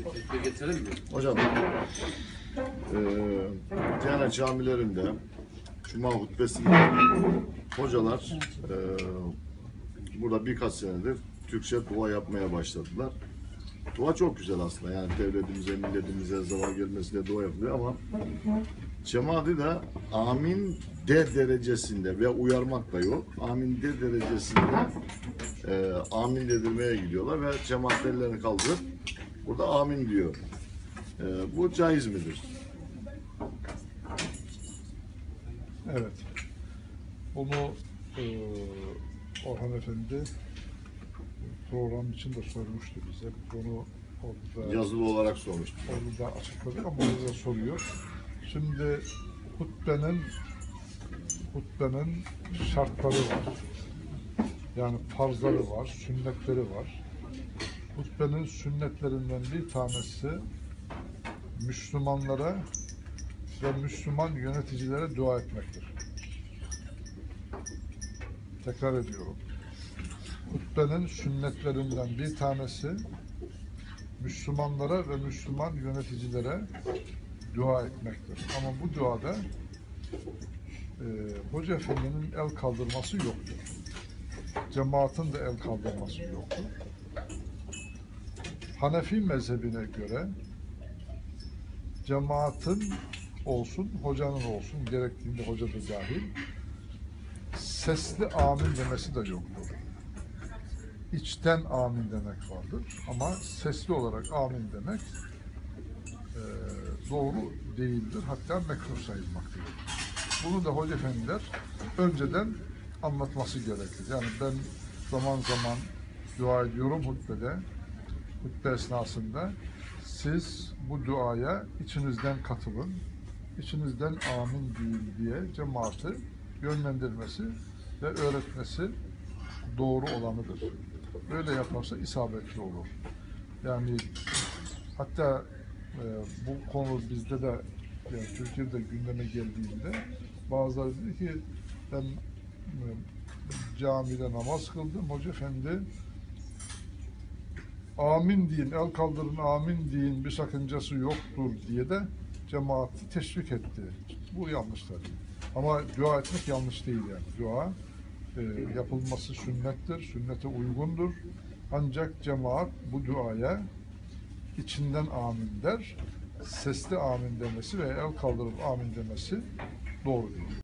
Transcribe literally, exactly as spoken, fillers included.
Getirelim mi? Hocam, eee Diyanet camilerinde Cuma hutbesinde hocalar eee burada birkaç senedir Türkçe dua yapmaya başladılar. Dua çok güzel aslında, yani devletimize, milletimize zarar gelmesine dua yapılıyor ama cemaati de amin de derecesinde ve uyarmak da yok. Amin de derecesinde e, amin dedirmeye gidiyorlar ve cemaat ellerini kaldırıp burada amin diyor. E, bu caiz midir? Evet. Bunu e, Orhan Efendi program için de sormuştu bize. Bunu orada, Yazılı olarak sormuştum. orada açıkladık ama orada soruyor. Şimdi hutbenin hutbenin şartları var. Yani farzları var, sünnetleri var. Hutbenin sünnetlerinden bir tanesi Müslümanlara ve Müslüman yöneticilere dua etmektir. Tekrar ediyorum. Hutbenin sünnetlerinden bir tanesi Müslümanlara ve Müslüman yöneticilere dua etmektir. Ama bu duada e, Hoca Efendi'nin el kaldırması yoktur. Cemaatin de el kaldırması yoktur. Hanefi mezhebine göre cemaatin olsun, hocanın olsun, gerektiğinde hoca da dahil, sesli amin demesi de yoktur. İçten amin demek vardır ama sesli olarak amin demek e, doğru değildir. Hatta mekruh sayılmaktadır. Bunu da hoca efendiler önceden anlatması gerekir. Yani ben zaman zaman dua ediyorum hutbede, hutbe esnasında siz bu duaya içinizden katılın, içinizden amin deyin diye cemaati yönlendirmesi ve öğretmesi doğru olanıdır. Böyle yaparsa isabetli olur. Yani hatta e, bu konu bizde de yani Türkiye'de gündeme geldiğinde bazıları dedi ki ben e, camide namaz kıldım, Hoca Efendi amin deyin, el kaldırın amin deyin, bir sakıncası yoktur diye de cemaati teşvik etti. Bu yanlış tabii. Ama dua etmek yanlış değil yani. Dua e, yapılması sünnettir, sünnete uygundur. Ancak cemaat bu duaya içinden amin der, sesli amin demesi ve el kaldırıp amin demesi doğru değil.